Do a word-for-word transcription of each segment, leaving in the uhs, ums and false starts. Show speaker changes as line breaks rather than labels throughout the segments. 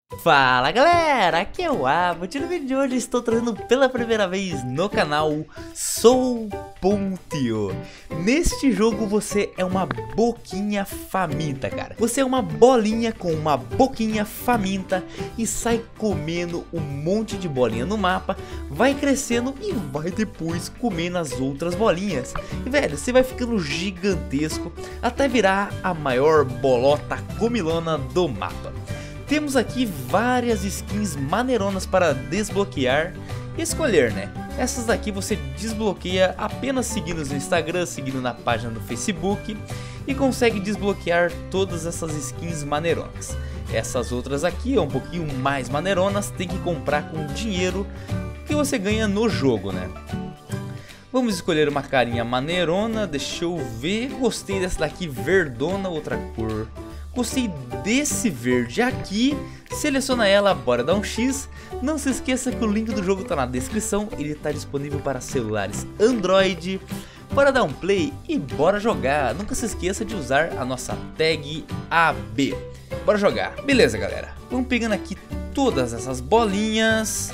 Fala galera, aqui é o Abbott. No vídeo de hoje estou trazendo pela primeira vez no canal Soul Ponto. Neste jogo você é uma boquinha faminta, cara. Você é uma bolinha com uma boquinha faminta e sai comendo um monte de bolinha no mapa, vai crescendo e vai depois comendo as outras bolinhas. E velho, você vai ficando gigantesco até virar a maior bolota comilona do mapa. Temos aqui várias skins maneironas para desbloquear e escolher, né? Essas daqui você desbloqueia apenas seguindo no Instagram, seguindo na página do Facebook e consegue desbloquear todas essas skins maneironas. Essas outras aqui, um pouquinho mais maneironas, tem que comprar com dinheiro que você ganha no jogo, né? Vamos escolher uma carinha maneirona, deixa eu ver, gostei dessa daqui verdona, outra cor. Gostei desse verde aqui, seleciona ela, bora dar um X. Não se esqueça que o link do jogo está na descrição, ele está disponível para celulares Android. Bora dar um play e bora jogar. Nunca se esqueça de usar a nossa tag A B. Bora jogar. Beleza galera, vamos pegando aqui todas essas bolinhas.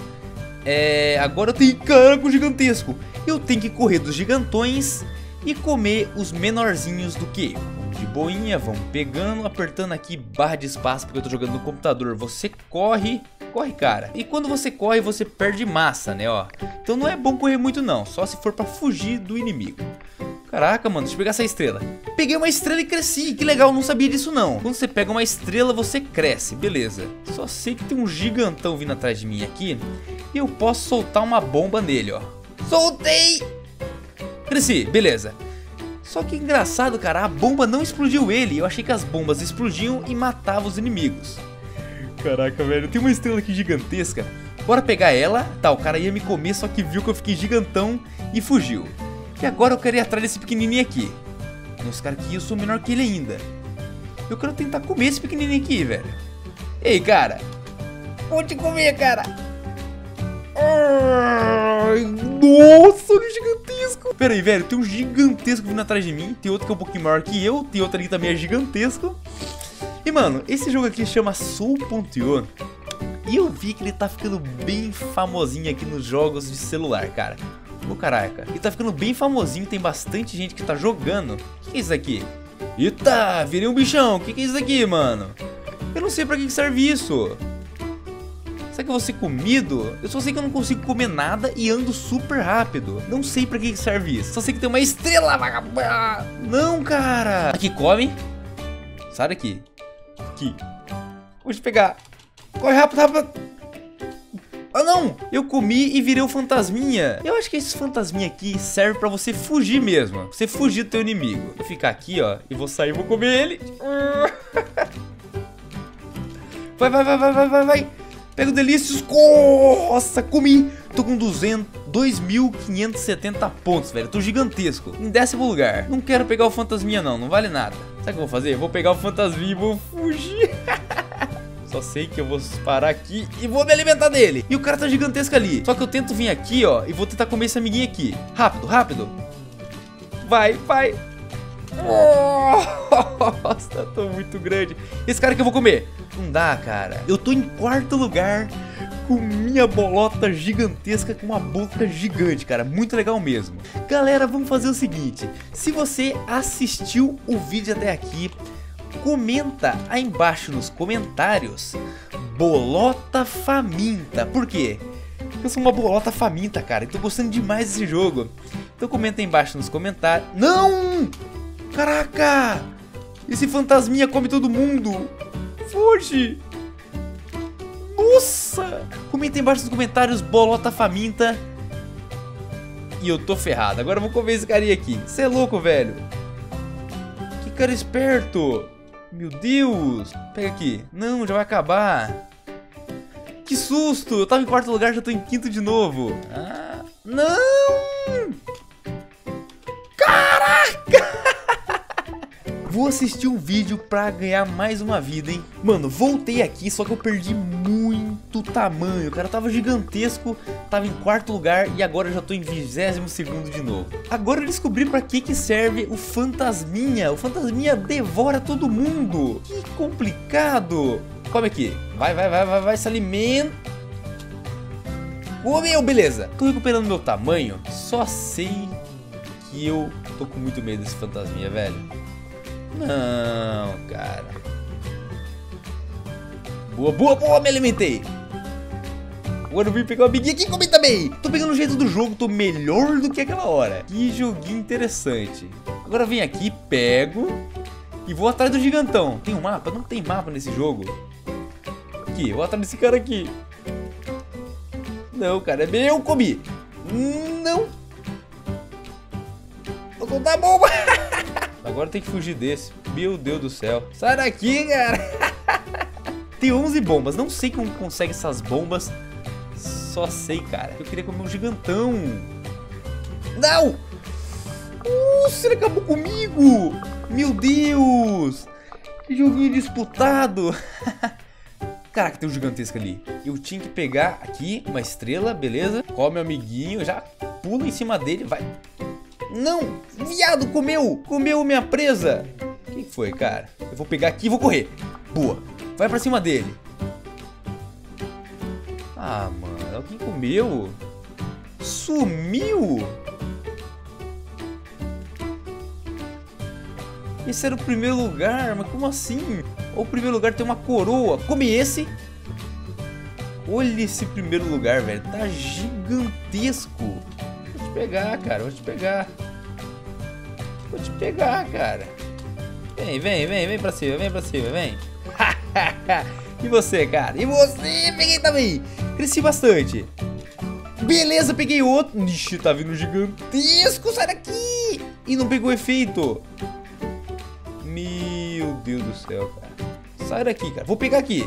É, agora eu tenho caraca gigantesco. Eu tenho que correr dos gigantões e comer os menorzinhos do que eu. De boinha, vamos pegando, apertando aqui barra de espaço porque eu tô jogando no computador. Você corre, corre cara. E quando você corre você perde massa, né, ó. Então não é bom correr muito não, só se for pra fugir do inimigo. Caraca, mano, deixa eu pegar essa estrela. Peguei uma estrela e cresci, que legal, não sabia disso não. Quando você pega uma estrela você cresce, beleza. Só sei que tem um gigantão vindo atrás de mim aqui e eu posso soltar uma bomba nele, ó. Soltei! Cresci, beleza. Só que engraçado, cara, a bomba não explodiu ele. Eu achei que as bombas explodiam e matavam os inimigos. Caraca, velho, tem uma estrela aqui gigantesca. Bora pegar ela. Tá, o cara ia me comer, só que viu que eu fiquei gigantão e fugiu. E agora eu quero ir atrás desse pequenininho aqui. Nossa, cara, que eu sou menor que ele ainda. Eu quero tentar comer esse pequenininho aqui, velho. Ei, cara. Vou te comer, cara. Ai, nossa, que gigantesco. Pera aí, velho, tem um gigantesco vindo atrás de mim. Tem outro que é um pouquinho maior que eu. Tem outro ali que também é gigantesco. E mano, esse jogo aqui chama Soul Ponto. E eu vi que ele tá ficando bem famosinho aqui nos jogos de celular, cara. Ô caraca, ele tá ficando bem famosinho. Tem bastante gente que tá jogando. O que é isso aqui? Eita, virei um bichão. O que é isso aqui, mano? Eu não sei pra que serve isso. Será que eu vou ser comido? Eu só sei que eu não consigo comer nada e ando super rápido. Não sei pra que serve isso. Só sei que tem uma estrela, vagabunda. Não, cara. Aqui, come. Sai daqui. Aqui. Vou te pegar. Corre rápido, rápido. Ah, não. Eu comi e virei um fantasminha. Eu acho que esse fantasminha aqui serve pra você fugir mesmo. Você fugir do teu inimigo. Vou ficar aqui, ó. E vou sair e vou comer ele. Vai, vai, vai, vai, vai, vai, vai. Pega o delícios. Nossa, comi. Tô com duzentos, dois mil quinhentos e setenta pontos, velho. Tô gigantesco. Em décimo lugar. Não quero pegar o fantasminha não, não vale nada. Sabe o que eu vou fazer? Eu vou pegar o fantasminha e vou fugir. Só sei que eu vou parar aqui e vou me alimentar dele. E o cara tá gigantesco ali. Só que eu tento vir aqui, ó, e vou tentar comer esse amiguinho aqui. Rápido, rápido. Vai, vai. Nossa, tô muito grande. Esse cara que eu vou comer. Não dá, cara. Eu tô em quarto lugar com minha bolota gigantesca com uma boca gigante, cara. Muito legal mesmo. Galera, vamos fazer o seguinte. Se você assistiu o vídeo até aqui, comenta aí embaixo nos comentários bolota faminta. Por quê? Eu sou uma bolota faminta, cara. E tô gostando demais desse jogo. Então comenta aí embaixo nos comentários. Não! Caraca! Esse fantasminha come todo mundo. Foge! Nossa! Comenta aí embaixo nos comentários bolota faminta. E eu tô ferrado. Agora eu vou comer esse carinha aqui. Você é louco, velho. Que cara esperto. Meu Deus. Pega aqui. Não, já vai acabar. Que susto. Eu tava em quarto lugar, já tô em quinto de novo. Ah, não! Caraca! Vou assistir um vídeo pra ganhar mais uma vida, hein? Mano, voltei aqui, só que eu perdi muito tamanho. O cara tava gigantesco, tava em quarto lugar e agora eu já tô em vigésimo segundo de novo. Agora eu descobri pra que que serve o fantasminha. O fantasminha devora todo mundo. Que complicado. come aqui. Vai, vai, vai, vai, vai, se alimenta. Ô, meu, beleza. Tô recuperando meu tamanho. Só sei que eu tô com muito medo desse fantasminha, velho. Não, cara. Boa, boa, boa, me alimentei. Agora eu vim pegar o amiguinho aqui e comer também. Tô pegando o jeito do jogo, tô melhor do que aquela hora. Que joguinho interessante. Agora eu venho aqui, pego e vou atrás do gigantão. Tem um mapa? Não tem mapa nesse jogo. Aqui, eu vou atrás desse cara aqui. Não, cara, é meu, comi. Não. Vou soltar a bomba. Agora tem que fugir desse. Meu Deus do céu. Sai daqui, cara. Tem onze bombas. Não sei como consegue essas bombas. Só sei, cara. Eu queria comer um gigantão. Não! Nossa, ele acabou comigo. Meu Deus. Que joguinho disputado. Caraca, tem um gigantesco ali. Eu tinha que pegar aqui uma estrela, beleza? Come o amiguinho, já pula em cima dele, vai. Não, viado, comeu. Comeu minha presa. O que foi, cara? Eu vou pegar aqui e vou correr. Boa, vai pra cima dele. Ah, mano, alguém comeu? Sumiu? Esse era o primeiro lugar, mas como assim? O primeiro lugar tem uma coroa. Come esse. Olha esse primeiro lugar, velho. Tá gigantesco. Vou te pegar, cara. Vou te pegar. Vou te pegar, cara. Vem, vem, vem, vem pra cima, vem pra cima, vem. E você, cara? E você? Peguei também. Cresci bastante. Beleza, peguei outro. Ixi, tá vindo gigantesco. Sai daqui. E não pegou efeito. Meu Deus do céu, cara. Sai daqui, cara. Vou pegar aqui.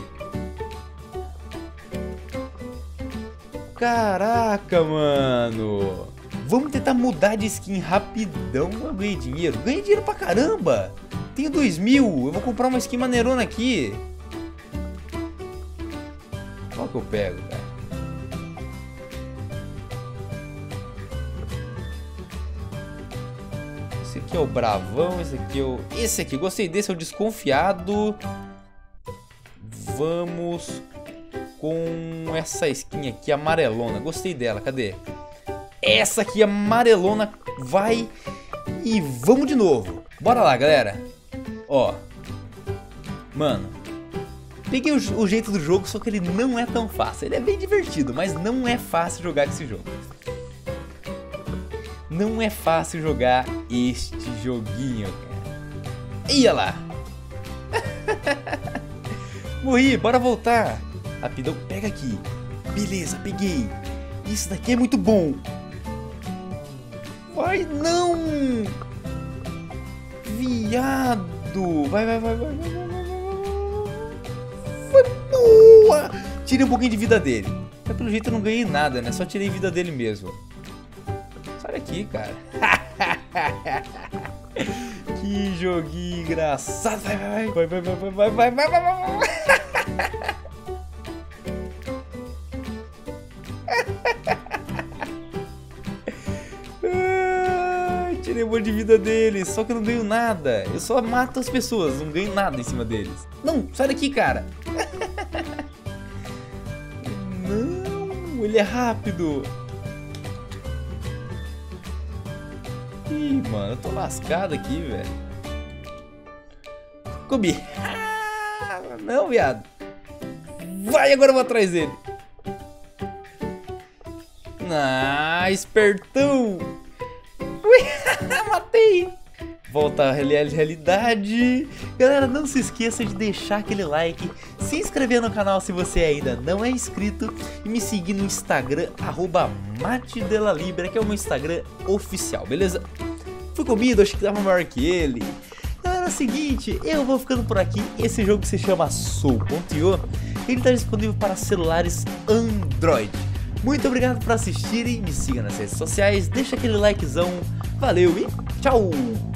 Caraca, mano. Vamos tentar mudar de skin rapidão. Eu ganhei dinheiro. Ganhei dinheiro pra caramba. Tenho dois mil. Eu vou comprar uma skin maneirona aqui. Qual que eu pego, cara? Esse aqui é o bravão. Esse aqui é o... Esse aqui. Gostei desse. É o desconfiado. Vamos com essa skin aqui amarelona. Gostei dela. Cadê? Essa aqui amarelona. Vai. E vamos de novo. Bora lá, galera. Ó. Mano. Peguei o, o jeito do jogo, só que ele não é tão fácil. Ele é bem divertido, mas não é fácil jogar esse jogo. Não é fácil jogar este joguinho, cara. Ia lá. Morri, bora voltar. Rapidão, pega aqui. Beleza, peguei. Isso daqui é muito bom. Vai, não. Viado. Vai, vai, vai, vai, vai, vai, vai. Foi boa. Tirei um pouquinho de vida dele. Mas pelo jeito eu não ganhei nada, né? Só tirei vida dele mesmo. Sai daqui, cara. Que joguinho engraçado. Vai, vai, vai, vai, vai, vai, vai, vai, vai, vai, vai. Tirei um monte de vida deles, só que eu não ganho nada. Eu só mato as pessoas, não ganho nada em cima deles. Não, sai daqui, cara. Não, ele é rápido. Ih, mano, eu tô lascado aqui, velho. Comi. Não, viado. Vai, agora eu vou atrás dele. Ah, espertão. Matei. Volta à realidade. Galera, não se esqueça de deixar aquele like, se inscrever no canal se você ainda não é inscrito e me seguir no Instagram, arroba MateDelaLibra, que é o meu Instagram oficial, beleza? Fui comido, acho que tava maior que ele. Galera, é o seguinte, eu vou ficando por aqui. Esse jogo se chama Soul ponto io. Ele está disponível para celulares Android. Muito obrigado por assistirem, me siga nas redes sociais, deixa aquele likezão, valeu e tchau!